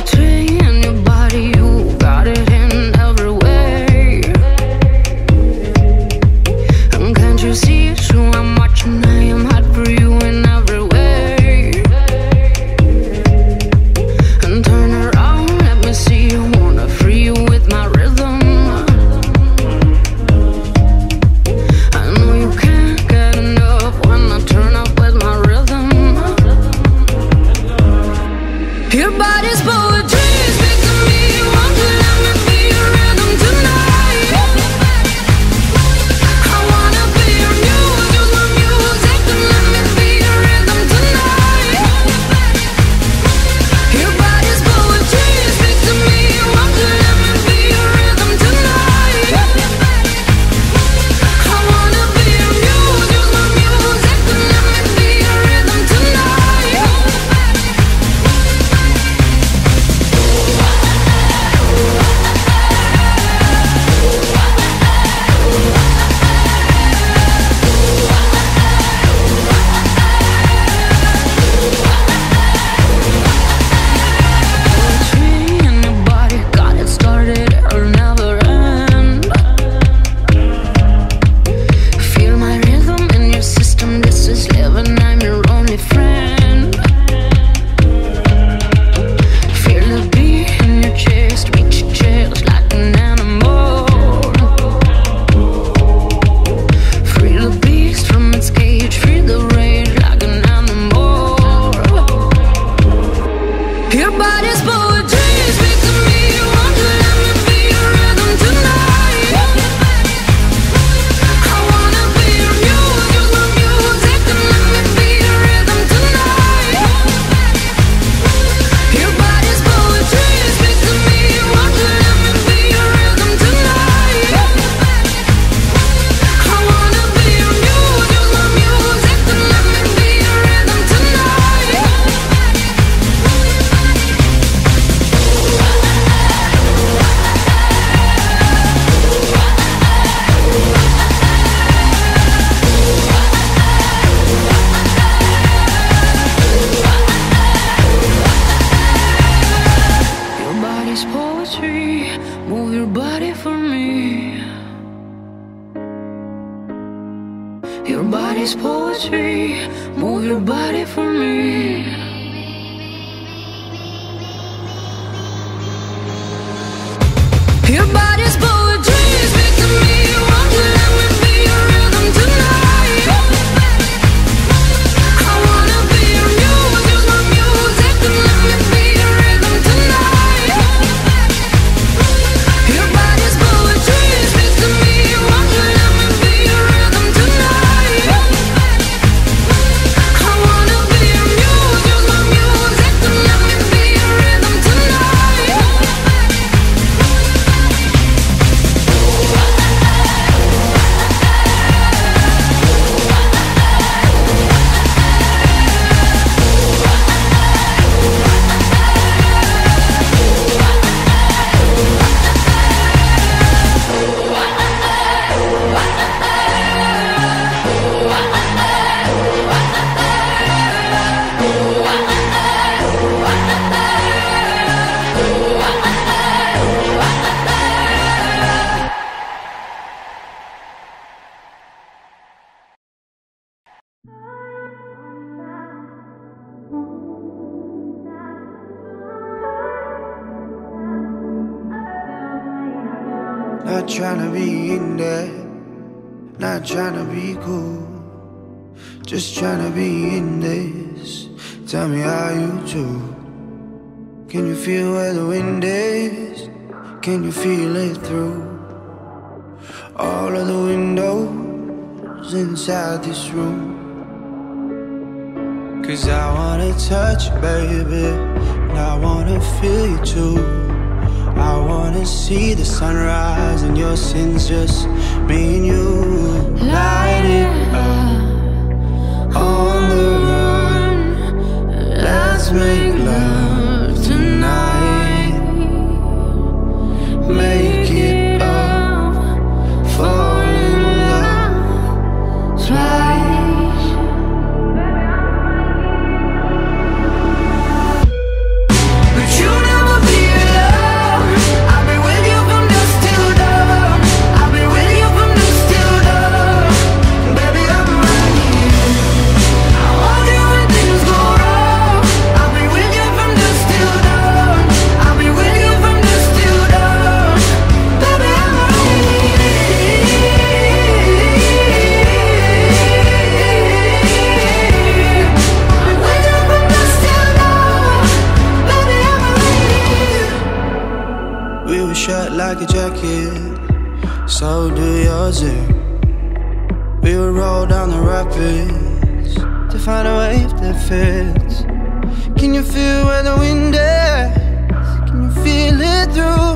Not tryna be in there, not tryna be cool, just tryna be in this. Tell me how you do. Can you feel where the wind is? Can you feel it through all of the windows inside this room? 'Cause I wanna touch you, baby, and I wanna feel you too. I wanna see the sunrise and your sins, just me and you. Light it up on the run. Let's make love tonight. Make it up, fall in love twice. But you never shirt like a jacket, so do yours. We would roll down the rapids to find a wave that fits. Can you feel where the wind is? Can you feel it through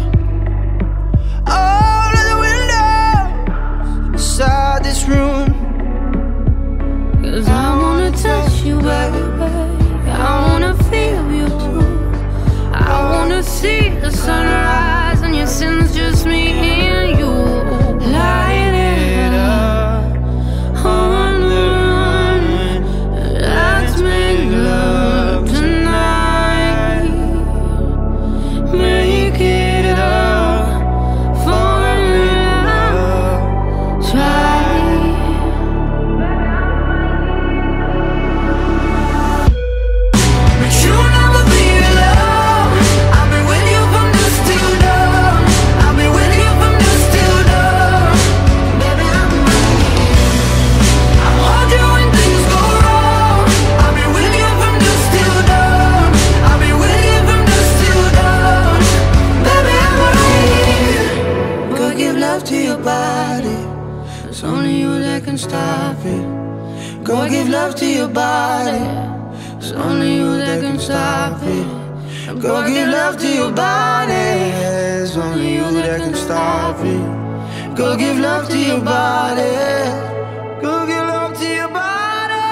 all of the windows inside this room? 'Cause I wanna touch you, baby, I wanna feel you too. I wanna see the sunrise and your sins, just me and you. Light it up on the run. Let's make love tonight. Make it up for love. Try. But you'll never be alone. I've been with you from dusk till dawn. I've been with you from dusk till dawn. Baby, I'm hold you when things go wrong. I've been with you from dusk till dawn. I've been with you from dusk till dawn. Baby, I'm right. Go give love to your body, It's only you that can stop it. go give love to your body. It's only you that can stop it. Go give love to your body. It's only you that can stop it. Go give love to your body. Go give love to your body.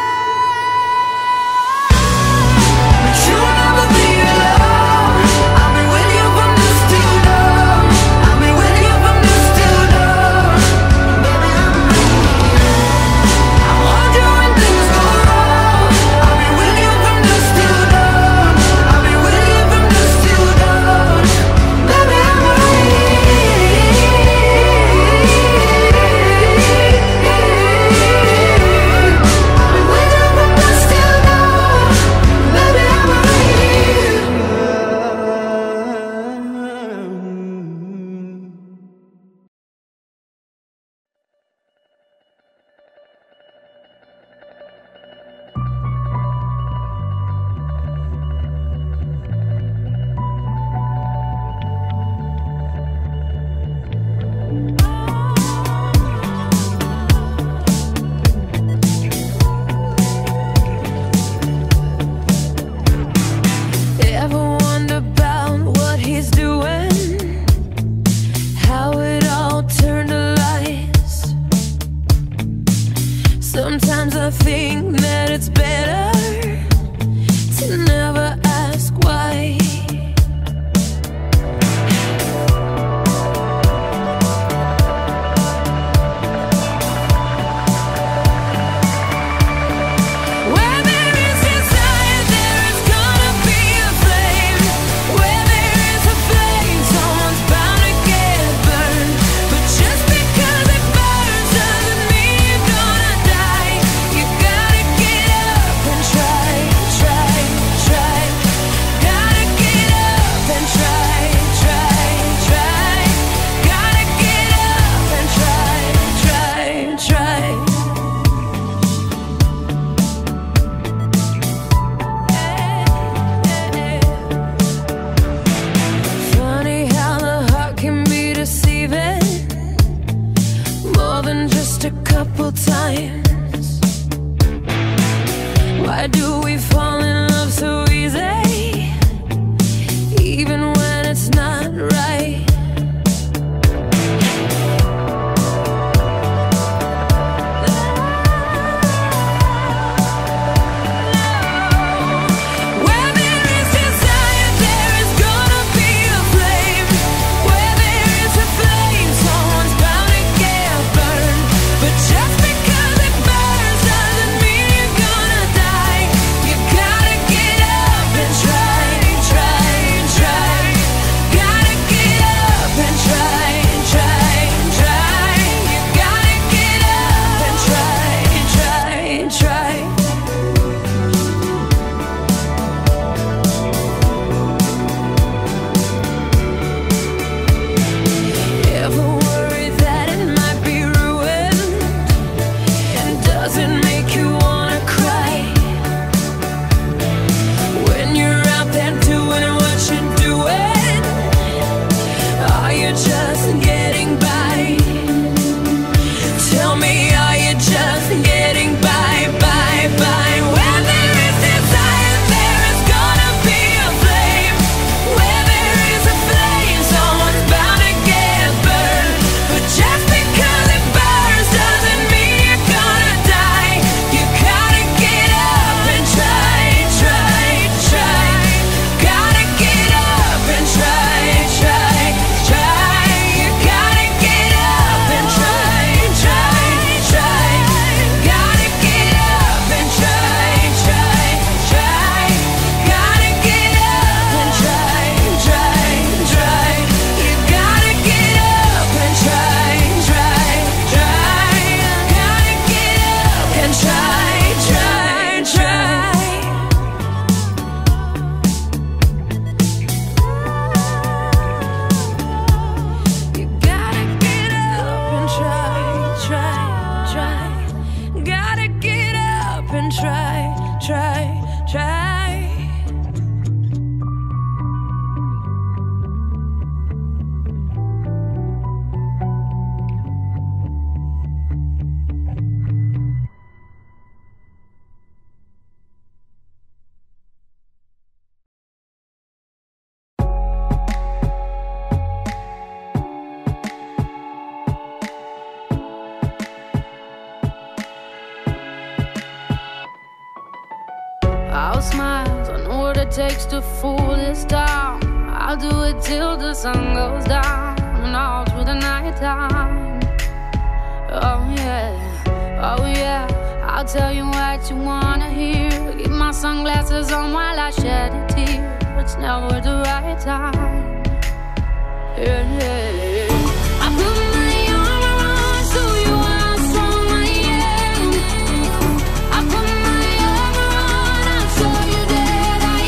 But you'll never be alone. I've been with you from dusk till dawn. I've been with you from dusk till dawn. Baby, I'm hold you when things go wrong. I've been with you from dusk till dawn. I've been with you from dusk till dawn. Baby, I'm right. takes to fool this town. I'll do it till the sun goes down and all through the night time. Oh yeah, oh yeah, I'll tell you what you wanna hear. Keep my sunglasses on while I shed a tear. It's never the right time. Yeah, yeah. I put my arm around, show you how strong I am. I put my arm around, I'll show you that I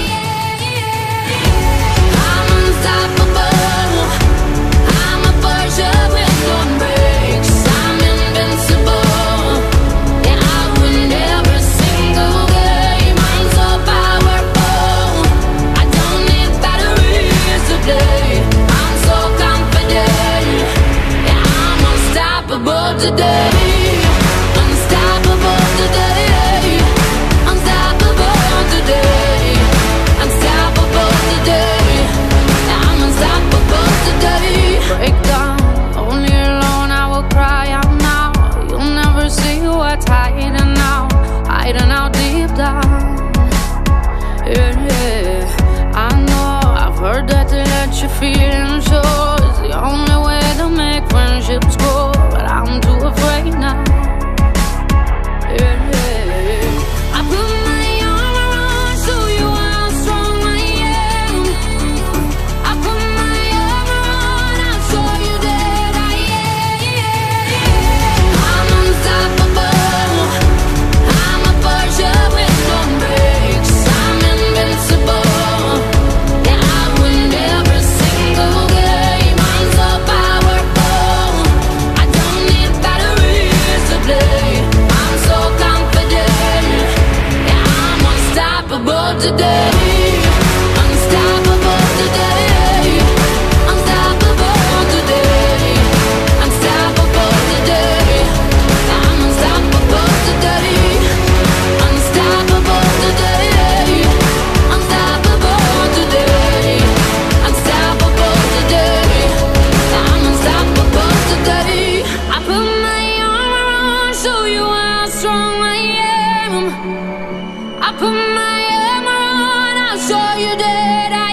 am. I'm unstoppable. I'm a Porsche with no brakes. I'm invincible. Yeah, I win every single game. I'm so powerful. I don't need batteries to play. I'm so confident. Yeah, I'm unstoppable today. Unstoppable today. Unstoppable today. Unstoppable today. Yeah, I'm unstoppable today. Break down, only alone I will cry out now. You'll never see what's hiding out, hiding out deep down. Yeah, yeah, I know, I've heard that to let your feelings show is the only way to make friendships grow, but I'm too afraid now. Yeah, yeah, I put my arm around, show you how strong I am. I put my arm around, I'll show you that I am. I'm unstoppable. I'm a Porsche with no brakes. I'm invincible. Yeah, I win every single game. I'm so powerful. I don't need batteries to play. I'm so confident. Yeah, I'm unstoppable today. Unstoppable today. Unstoppable today. Unstoppable today. I'm unstoppable today. Unstoppable today. Unstoppable today. Unstoppable today. I'm unstoppable today. I put my arm around, show you how strong I am. I put my arm around, I'll show you that I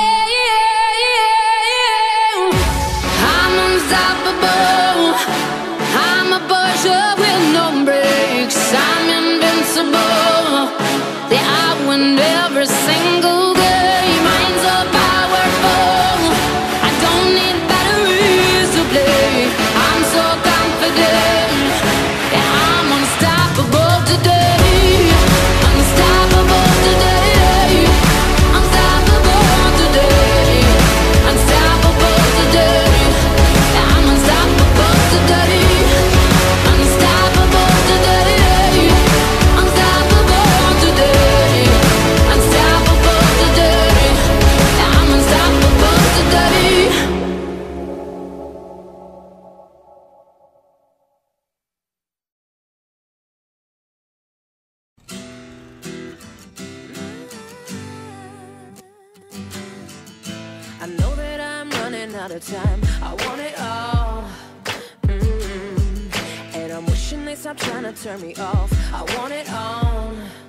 am. I'm unstoppable. I'm a Porsche with no brakes. I'm invincible. Yeah, I win every single game. I'm so powerful. I don't need batteries to play. I'm so confident. Yeah, I'm unstoppable today. Unstoppable today. Unstoppable today. Unstoppable today. Yeah, I'm unstoppable today. Unstoppable today. Unstoppable today. Unstoppable today. Yeah, I'm unstoppable today. I know that I'm running out of time. I want it all. And I'm wishing they stop trying to turn me off. I want it all.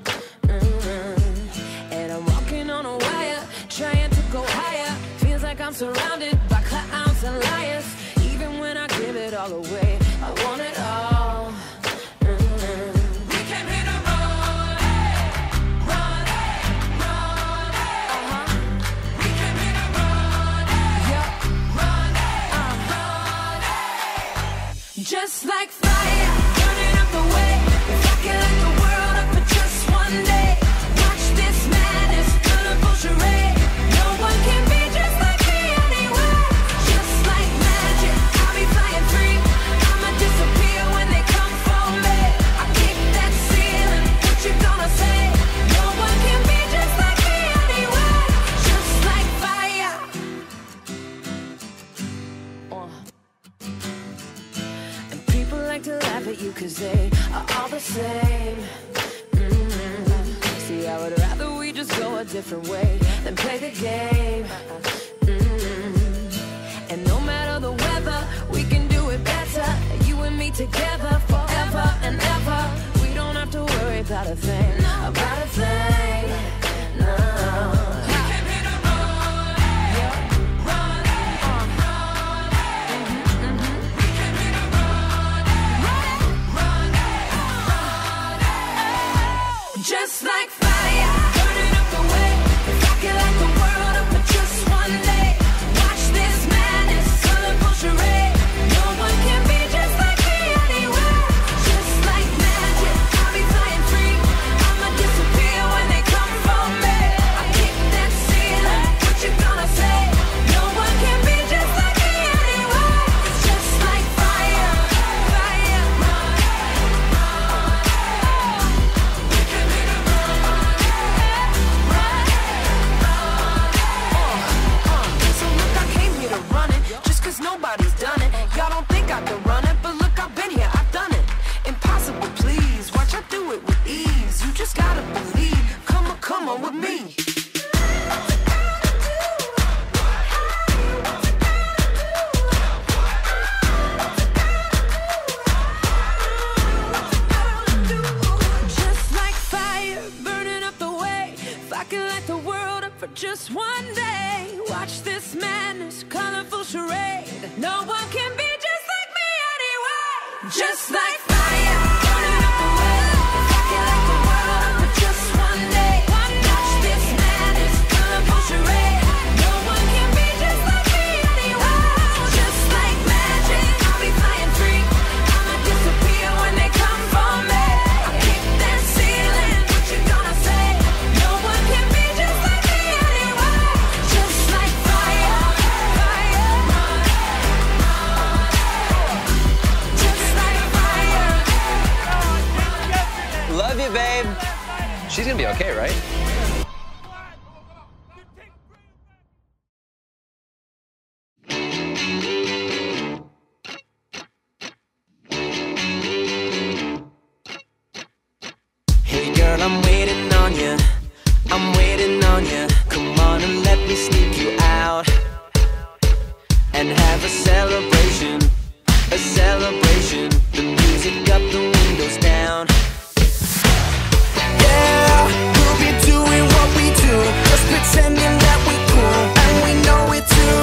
And I'm walking on a wire, trying to go higher. Feels like I'm surrounded by clowns and liars. Even when I give it all away, I want it all. We came here to run, run, run. We came here to run, run, run. Just like fire, burning up the way. If I could light the world up for just one day, watch this madness, colorful charade. No one can be just like me anyway. Just like magic, I'll be flying free. I'ma disappear when they come for me. I kick that ceiling, what you gonna say? No one can be just like me anyway. Just like fire. And people like to laugh at you 'cause they are all the same. See, I would rather we just go a different way than play the game. And no matter the weather, we can do it better. You and me together forever and ever. We don't have to worry about a thing, about a thing. No. Watch this madness, colorful charade. No one can be just like me anyway. Just like fire, burning up the world. Rocket like the world for just one day. Watch this madness, colorful charade. No one can be just like me anyway. Just like magic, I'll be flying free. I'ma disappear when they come for me. I'll kick that ceiling, what you gonna say? No one can be just like me anyway. Just like fire, fire. Just like fire. Love you, babe. She's gonna be okay, right? Hey girl, I'm waiting on you. I'm waiting on you. Come on and let me sneak you out and have a celebration. A celebration. The music up, the windows down. Yeah, we'll be doing what we do, just pretending that we're cool, and we know it too.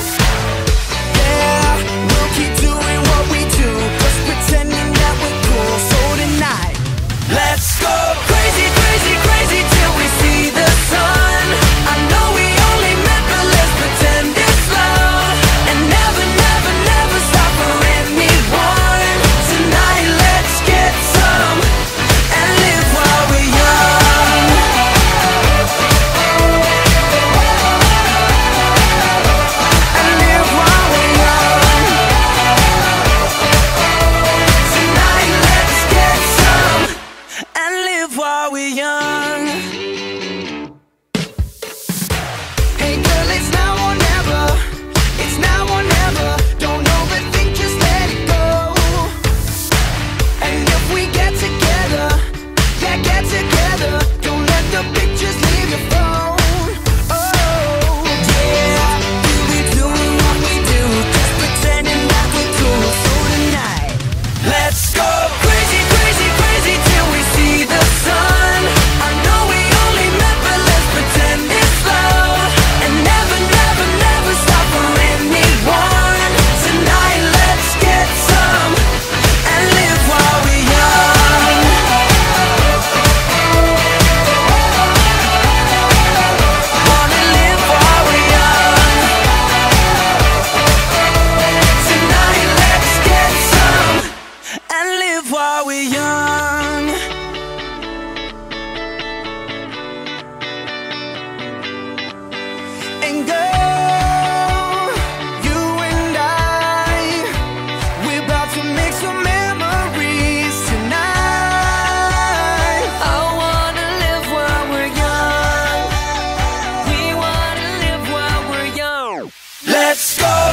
Yeah, we'll keep doing what we do, just pretending that we're cool. So tonight, let's go crazy, crazy, crazy till we see the sun. I know we only met, but let's pretend it's love, and never, never, never stop for anyone. Tonight, let's get some and live while we're young. And live while we're young. Tonight, let's get some and live while we're young. Hey girl, it's now or never. It's now or never. Don't overthink, just let it go. And if we get together, yeah, get together. Don't let the pictures leave your phone. Oh, yeah, we'll be doing what we do, just pretending that we're cool. So tonight, let's go crazy, crazy, crazy till we see the sun. I know we only met, but let's pretend it's love, and never, never, never stop for anyone. Tonight, let's get some and live while we're young. Wanna live while we're young. Tonight, let's get some and live while we're young. And girl, you and we're about to make some memories tonight. I wanna live while we're young. We wanna live while we're young. Let's go